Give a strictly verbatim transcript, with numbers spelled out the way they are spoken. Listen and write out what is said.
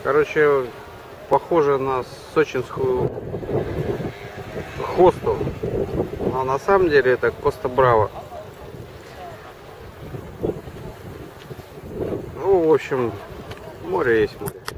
Короче, похоже на сочинскую хосту, а на самом деле это Коста Браво. Ну, в общем, море есть море.